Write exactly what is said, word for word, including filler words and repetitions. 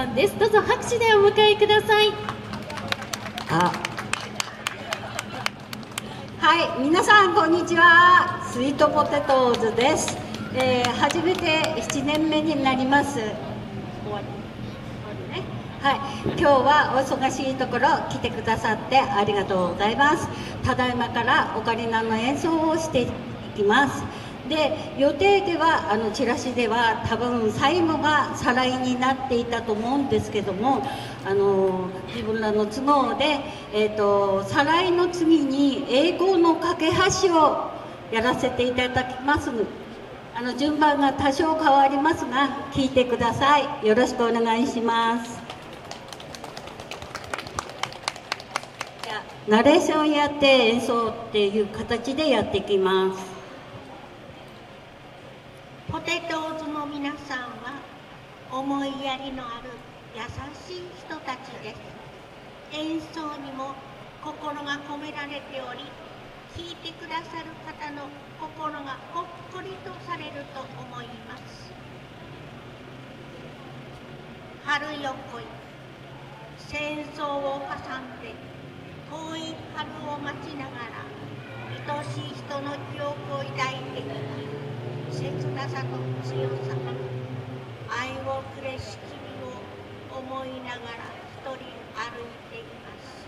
さんです。どうぞ拍手でお迎えください。 あ、はい、皆さんこんにちは。スイートポテトーズです。えー、初めてななねんめになります。終わり、終わりね。はい、今日はお忙しいところ来てくださってありがとうございます。ただいまからオカリナの演奏をしていきます。で、予定ではあのチラシでは多分最後が再来になっていたと思うんですけども、あの自分らの都合で、えーと、再来の次に栄光の架け橋をやらせていただきます。あの順番が多少変わりますが聞いてください。よろしくお願いします。じゃあナレーションやって演奏っていう形でやっていきます。 ポテトーズの皆さんは思いやりのある優しい人たちです。演奏にも心が込められており、聴いてくださる方の心がほっこりとされると思います。春よ来い、戦争を挟んで遠い春を待ちながら愛しい人の記憶を抱いていき、切なさと強さ、愛をくれし君を思いながら一人歩いています。